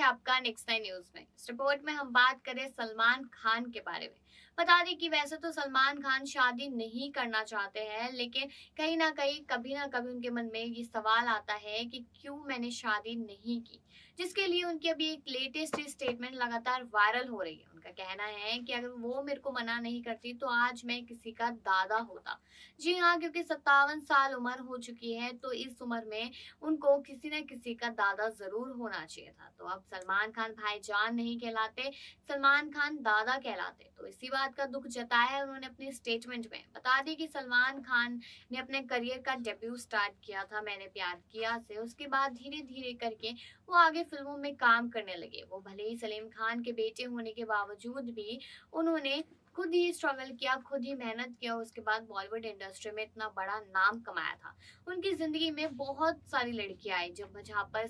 आपका next nine news में। इस रिपोर्ट में हम बात करें सलमान खान के बारे में। बता दें कि वैसे तो सलमान खान शादी नहीं करना चाहते हैं, लेकिन कहीं ना कहीं कभी ना कभी उनके मन में ये सवाल आता है कि क्यों मैंने शादी नहीं की, जिसके लिए उनकी अभी एक लेटेस्ट स्टेटमेंट लगातार वायरल हो रही है। उनका कहना है कि अगर वो मेरे को मना नहीं करती तो आज मैं किसी का दादा होता। जी हाँ, क्योंकि 57 साल उम्र हो चुकी है, तो इस उम्र में उनको किसी न किसी का दादा जरूर होना चाहिए था। तो अब सलमान खान भाईजान नहीं कहलाते, सलमान खान दादा कहलाते। तो इसी बात का दुख जताया है उन्होंने अपने स्टेटमेंट में। बता दें कि सलमान खान ने अपने करियर का डेब्यू स्टार्ट किया था मैंने प्यार किया से। उसके बाद धीरे धीरे करके वो आगे फिल्मों में काम करने लगे। वो भले ही सलीम खान के बेटे होने के बावजूद भी उन्होंने खुद ही स्ट्रगल किया, खुद ही मेहनत किया। उसके बाद बॉलीवुड इंडस्ट्री में इतना बड़ा नाम कमाया था। उनकी जिंदगी में बहुत सारी लड़कियां आई, जब जहाँ पर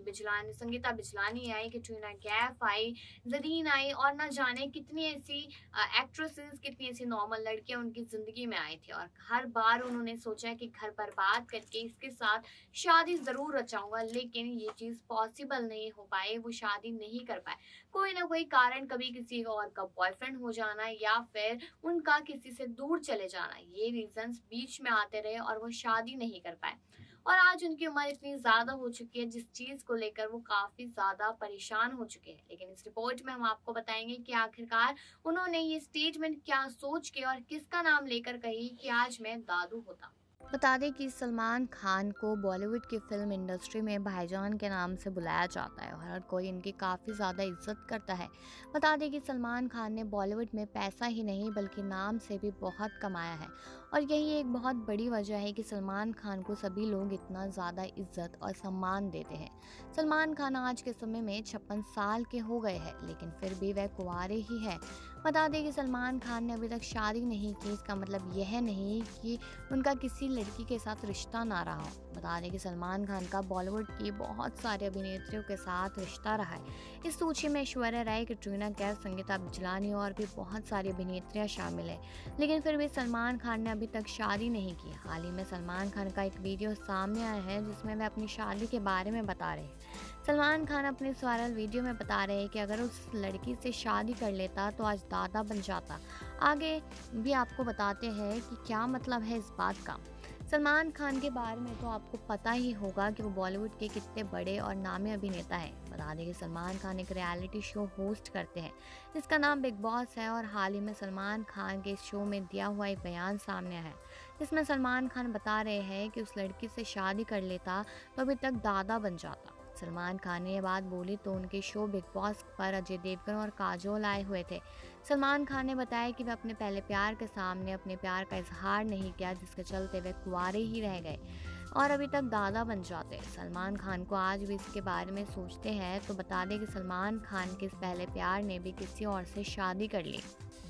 संगीता बिजलानी आई, कैटरीना कैफ आई, जरीन आई, और न जाने कितनी ऐसी एक्ट्रेसेस, कितनी ऐसी नॉर्मल लड़कियां उनकी जिंदगी में आई थी। और हर बार उन्होंने सोचा कि घर बर्बाद करके इसके साथ शादी जरूर रचाऊंगा, लेकिन ये चीज पॉसिबल नहीं हो पाई। वो शादी नहीं कर पाए, कोई ना कोई कारण, कभी किसी और का बॉयफ्रेंड हो जाना या फिर उनका किसी से दूर चले जाना, ये रीजंस बीच में आते रहे और वो शादी नहीं कर पाए। और आज उनकी उम्र इतनी ज्यादा हो चुकी है जिस चीज को लेकर वो काफी ज्यादा परेशान हो चुके हैं। लेकिन इस रिपोर्ट में हम आपको बताएंगे कि आखिरकार उन्होंने ये स्टेटमेंट क्या सोच के और किसका नाम लेकर कही कि आज मैं दादू होता। बता दें कि सलमान खान को बॉलीवुड की फिल्म इंडस्ट्री में भाईजान के नाम से बुलाया जाता है और हर कोई इनकी काफ़ी ज़्यादा इज्जत करता है। बता दें कि सलमान खान ने बॉलीवुड में पैसा ही नहीं बल्कि नाम से भी बहुत कमाया है और यही एक बहुत बड़ी वजह है कि सलमान खान को सभी लोग इतना ज़्यादा इज्जत और सम्मान देते हैं। सलमान खान आज के समय में 56 साल के हो गए हैं, लेकिन फिर भी वह कुंवारे ही है। बता दें कि सलमान खान ने अभी तक शादी नहीं की, इसका मतलब यह नहीं कि उनका किसी लड़की के साथ रिश्ता ना रहा हो। बता दें कि सलमान खान का बॉलीवुड की बहुत सारे अभिनेत्रियों के साथ रिश्ता रहा है। इस सूची में ऐश्वर्या राय, कैटरीना कैफ, संगीता बिजलानी और भी बहुत सारी अभिनेत्रियां शामिल है। लेकिन फिर भी सलमान खान ने अभी तक शादी नहीं की। हाल ही में सलमान खान का एक वीडियो सामने आया है जिसमें वह अपनी शादी के बारे में बता रहे हैं। सलमान खान अपने इस वायरल वीडियो में बता रहे हैं कि अगर उस लड़की से शादी कर लेता तो आज दादा बन जाता। आगे भी आपको बताते हैं कि क्या मतलब है इस बात का। सलमान खान के बारे में तो आपको पता ही होगा कि वो बॉलीवुड के कितने बड़े और नामी अभिनेता हैं। बता दें कि सलमान खान एक रियलिटी शो होस्ट करते हैं जिसका नाम बिग बॉस है और हाल ही में सलमान खान के इस शो में दिया हुआ एक बयान सामने आया है जिसमें सलमान खान बता रहे हैं कि उस लड़की से शादी कर लेता तो अभी तक दादा बन जाता। सलमान खान ने ये बात बोली तो उनके शो बिग बॉस पर अजय देवगन और काजोल आए हुए थे। सलमान खान ने बताया कि वे अपने पहले प्यार के सामने अपने प्यार का इजहार नहीं किया, जिसके चलते वे कुंवारे ही रह गए और अभी तक दादा बन जाते। सलमान खान को आज भी इसके बारे में सोचते हैं तो बता दें कि सलमान खान के इस पहले प्यार ने भी किसी और से शादी कर ली।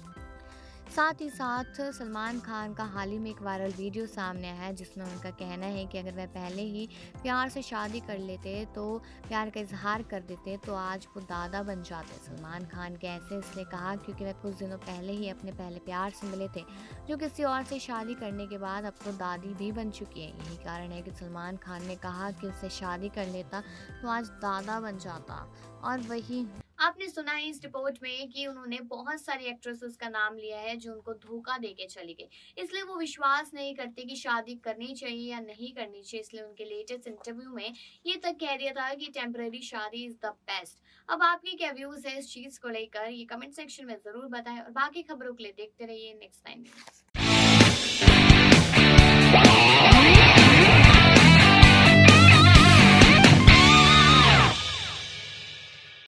साथ ही साथ सलमान खान का हाल ही में एक वायरल वीडियो सामने आया है जिसमें उनका कहना है कि अगर वह पहले ही प्यार से शादी कर लेते तो प्यार का इजहार कर देते तो आज वो दादा बन जाते। सलमान खान के ऐसे इसलिए कहा क्योंकि वह कुछ दिनों पहले ही अपने पहले प्यार से मिले थे जो किसी और से शादी करने के बाद अब तो दादी भी बन चुकी है। यही कारण है कि सलमान खान ने कहा कि उससे शादी कर लेता तो आज दादा बन जाता। और वही आपने सुना है इस रिपोर्ट में कि उन्होंने बहुत सारी एक्ट्रेसेस का नाम लिया है जो उनको धोखा देके चली गई, इसलिए वो विश्वास नहीं करते कि शादी करनी चाहिए या नहीं करनी चाहिए। इसलिए उनके लेटेस्ट इंटरव्यू में ये तक कह दिया था कि टेम्पररी शादी इज द बेस्ट। अब आपके क्या व्यूज है इस चीज को लेकर, ये कमेंट सेक्शन में जरूर बताएं और बाकी खबरों के लिए देखते रहिए नेक्स्ट टाइम न्यूज।